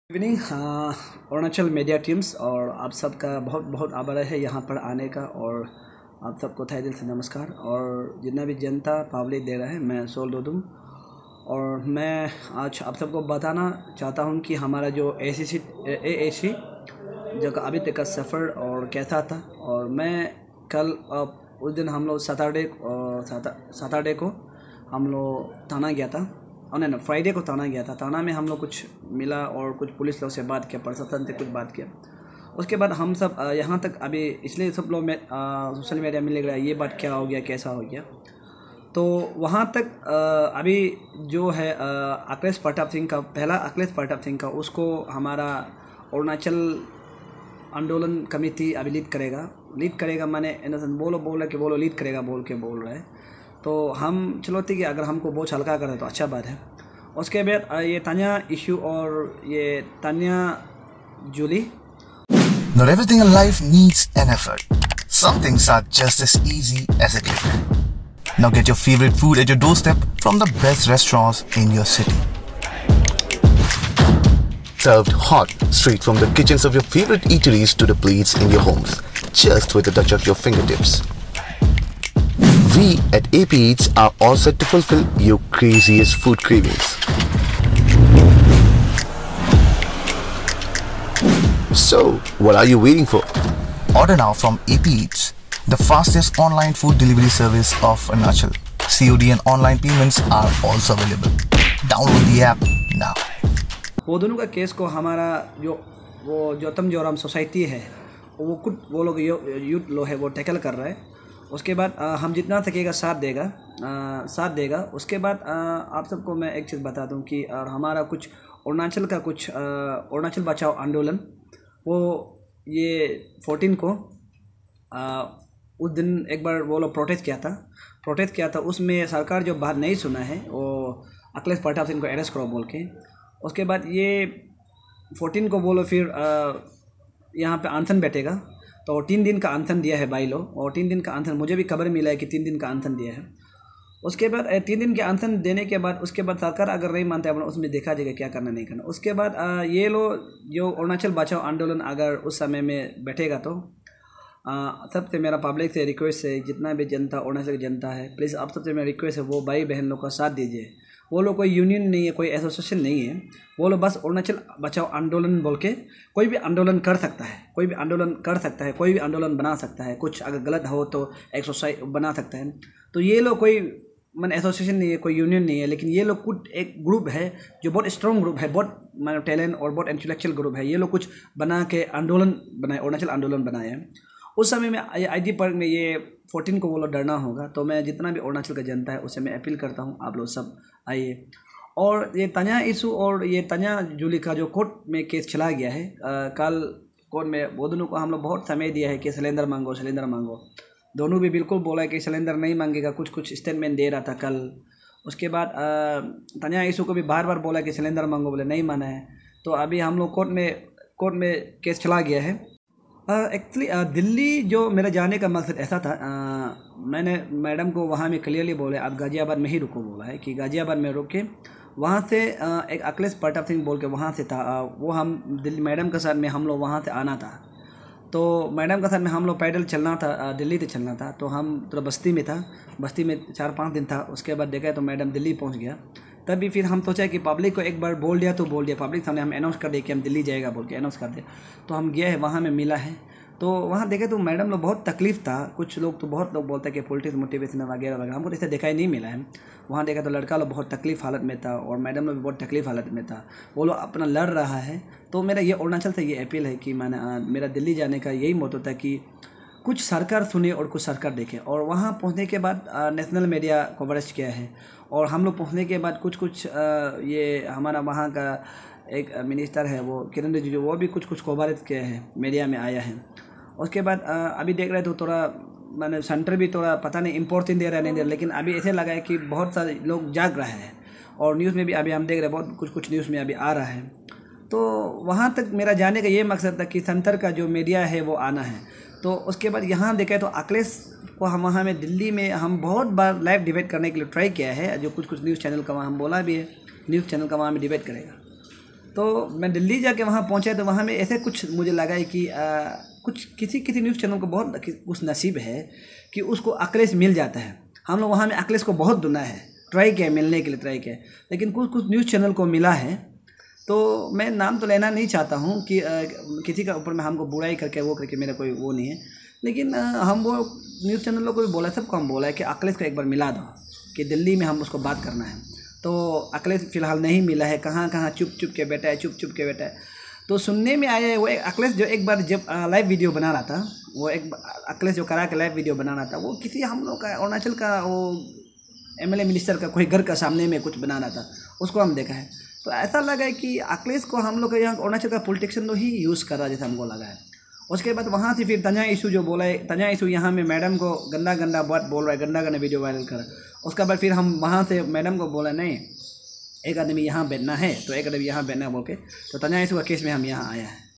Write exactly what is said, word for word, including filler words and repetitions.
Evening Arunachal media teams और आप सबका बहुत बहुत आभार है यहाँ पर आने का। और आप सबको तहे दिल से नमस्कार। और जितना भी जनता पब्लिक दे रहा है, मैं सोल दोदुम और मैं आज आप सबको बताना चाहता हूँ कि हमारा जो ए सी सी ए ए सी जो अभी तक का सफ़र और कैसा था। और मैं कल उस दिन हम लोग सैटरडे सैटरडे को हम लोग थाना गया था, और नहीं ना फ्राइडे को थाना गया था। थाना में हम लोग कुछ मिला और कुछ पुलिस लोग से बात किया, प्रशासन से कुछ बात किया। उसके बाद हम सब यहाँ तक अभी इसलिए सब लोग में सोशल मीडिया में लग रहा है ये बात क्या हो गया, कैसा हो गया। तो वहाँ तक आ, अभी जो है अखिलेश प्रताप सिंह का पहला अखिलेश प्रताप सिंह का उसको हमारा अरुणाचल आंदोलन कमेटी अभी लीड करेगा लीड करेगा माने बोलो बोल रहा कि बोलो लीड करेगा बोल के बोल रहा है। तो हम चलोते कि अगर हमको बहुत हल्का करे तो अच्छा बात है। उसके बाद ये तान्या इशू और ये Tanya Jully. Not everything in life needs an effort. Some things are just as easy as a click. Now get your favorite food at your doorstep from the best restaurants in your city. Served hot, straight from the kitchens of your favorite eateries to the plates in your homes, just with a touch of your fingertips. We at A P Eats are all set to fulfill your craziest food cravings. So, what are you waiting for? Order now from A P Eats, the fastest online food delivery service of Arunachal. C O D and online payments are also available. Download the app now. वो दोनों का case को हमारा जो वो Gautam Joram society है वो कुछ वो लोग यूथ लोग है वो टैकल कर रहा है। उसके बाद आ, हम जितना सकेगा साथ देगा आ, साथ देगा। उसके बाद आ, आप सबको मैं एक चीज़ बता दूं कि और हमारा कुछ अरुणाचल का कुछ अरुणाचल बचाओ आंदोलन वो ये फोर्टीन को आ, उस दिन एक बार वो लोग प्रोटेस्ट किया था प्रोटेस्ट किया था उसमें सरकार जो बात नहीं सुना है वो अखिलेश प्रताप सिंह को अरेस्ट करो बोल के। उसके बाद ये फोर्टीन को बोलो फिर यहाँ पे अनशन बैठेगा। तो तीन दिन का अनशन दिया है भाई लोग, और तीन दिन का अनशन मुझे भी खबर मिला है कि तीन दिन का अनशन दिया है। उसके बाद तीन दिन के अनशन देने के बाद उसके बाद सरकार अगर नहीं मानता है उसमें देखा जाएगा क्या करना नहीं करना। उसके बाद ये लोग जो अरुणाचल बचाओ आंदोलन अगर उस समय में बैठेगा तो सबसे मेरा पब्लिक से रिक्वेस्ट है, जितना भी जनता अरुणाचल की जनता है, प्लीज़ आप सबसे मेरा रिक्वेस्ट है वो भाई बहन लोग का साथ दीजिए। वो लोग कोई यूनियन नहीं है, कोई एसोसिएशन नहीं है, वो लोग बस अरुणाचल बचाओ आंदोलन बोल के कोई भी आंदोलन कर सकता है, कोई भी आंदोलन कर सकता है, कोई भी आंदोलन बना सकता है। कुछ अगर गलत हो तो एक सोसाइटी बना सकता है। तो ये लोग कोई मन एसोसिएशन नहीं है, कोई यूनियन नहीं है, लेकिन ये लोग कुछ एक ग्रुप है जो बहुत स्ट्रॉन्ग ग्रुप है, बहुत मतलब टैलेंट और बहुत इंटेलेक्चुअल ग्रुप है। ये लोग कुछ बना के आंदोलन बनाए, अरुणाचल आंदोलन बनाए हैं। उस समय में आई डी पार्क में ये फोर्टीन को वो लोग डरना होगा। तो मैं जितना भी अरुणाचल का जनता है उससे मैं अपील करता हूँ आप लोग सब आइए। और ये तान्या इशू और ये तान्या जूली का जो कोर्ट में केस चला गया है, आ, कल कोर्ट में वो दोनों को हम लोग बहुत समय दिया है कि सिलेंडर मांगो सिलेंडर मांगो। दोनों भी बिल्कुल बोला है कि सिलेंडर नहीं मांगेगा, कुछ कुछ स्टेटमेंट दे रहा था कल। उसके बाद तान्या इशू को भी बार बार बोला कि सिलेंडर मांगो, बोले नहीं माना है। तो अभी हम लोग कोर्ट में कोर्ट में केस चला गया है। एक्चुअली uh, uh, दिल्ली जो मेरा जाने का मकसद ऐसा था, uh, मैंने मैडम को वहाँ में क्लियरली बोले आप गाज़ियाबाद में ही रुको, बोला है कि गाज़ियाबाद में रुक के वहाँ से uh, एक अखिलेश प्रताप सिंह बोल के वहाँ से था, uh, वो हम दिल्ली मैडम के साथ में हम लोग वहाँ से आना था। तो मैडम के साथ में हम लोग पैदल चलना था, uh, दिल्ली से चलना था। तो हम थोड़ा बस्ती में था, बस्ती में चार पाँच दिन था। उसके बाद देखा तो मैडम दिल्ली पहुँच गया। तभी फिर हम सोचा कि पब्लिक को एक बार बोल दिया तो बोल दिया, पब्लिक सामने हम अनाउंस कर दिए कि हम दिल्ली जाएगा बोल के अनाउंस कर दिया। तो हम गए हैं, वहाँ में मिला है। तो वहाँ देखे तो मैडम लोग बहुत तकलीफ़ था। कुछ लोग तो बहुत लोग बोलते हैं कि पॉलिटिक्स मोटिवेशन वगैरह वगैरह, हमको तो ऐसे देखा ही नहीं मिला है। वहाँ देखा तो लड़का लोग बहुत तकलीफ़ हालत में था और मैडम लोग भी बहुत तकलीफ़ हालत में था। वो लोग अपना लड़ रहा है। तो मेरा ये अरुणाचल से ये अपील है कि मैंने मेरा दिल्ली जाने का यही मोटो था कि कुछ सरकार सुने और कुछ सरकार देखे। और वहाँ पहुँचने के बाद नेशनल मीडिया कवरेज किया है, और हम लोग पहुँचने के बाद कुछ कुछ ये हमारा वहाँ का एक मिनिस्टर है वो किरण रिजिजू, वो भी कुछ कुछ कवरेज किया है, मीडिया में आया है। उसके बाद अभी देख रहे तो थोड़ा मैंने सेंटर भी थोड़ा पता नहीं इम्पोर्टेंस दे रहा है नहीं दे रहा, लेकिन अभी ऐसे लगा है कि बहुत सारे लोग जाग रहे हैं। और न्यूज़ में भी अभी हम देख रहे हैं बहुत कुछ कुछ न्यूज़ में अभी आ रहा है। तो वहाँ तक मेरा जाने का ये मकसद था कि सेंटर का जो मीडिया है वो आना है। तो उसके बाद यहाँ देखा तो अखिलेश को हम वहाँ में दिल्ली में हम बहुत बार लाइव डिबेट करने के लिए ट्राई किया है, जो कुछ कुछ न्यूज़ चैनल का वहाँ हम बोला भी है, न्यूज़ चैनल का वहाँ में डिबेट करेगा। तो मैं दिल्ली जाके वहाँ पहुँचा तो वहाँ में ऐसे कुछ मुझे लगा है कि आ, कुछ किसी किसी न्यूज़ चैनल को बहुत कुछ नसीब है कि उसको अखिलेश मिल जाता है। हम लोग वहाँ में अखिलेश को बहुत ढूंढा है, ट्राई किया, मिलने के लिए ट्राई किया, लेकिन कुछ कुछ न्यूज़ चैनल को मिला है। तो मैं नाम तो लेना नहीं चाहता हूँ कि आ, किसी का ऊपर में हमको बुराई करके वो करके मेरा कोई वो नहीं है, लेकिन आ, हम वो न्यूज़ चैनलों को भी बोला, सबको हम बोला है कि अखिलेश को एक बार मिला दो कि दिल्ली में हम उसको बात करना है। तो अखिलेश फ़िलहाल नहीं मिला है, कहाँ कहाँ चुप चुप के बैठा है, चुप चुप के बैठा है। तो सुनने में आया है वो अखिलेश जो एक बार जब लाइव वीडियो बना रहा था, वो एक अखिलेश जो करा के लाइव वीडियो बना रहा था, वो किसी हम लोग का अरुणाचल का वो एमएलए मिनिस्टर का कोई घर का सामने में कुछ बनाना था, उसको हम देखा है। तो ऐसा लगा है कि अखिलेश को हम लोग का यहाँ अरुणाचल का पॉलिटिशियन तो ही यूज़ कर रहा जैसा हमको लगा है। उसके बाद वहाँ से फिर तंजा इशू जो बोला है, तंजा इशू यहाँ में मैडम को गंदा गंदा बात बोल रहा है, गंदा गंदा वीडियो वायरल कर रहा है। उसके बाद फिर हम वहाँ से मैडम को बोला नहीं, एक आदमी यहाँ बैठना है तो एक आदमी यहाँ बैठना बोल के, तो तंजा इशू का केस में हम यहाँ आया है।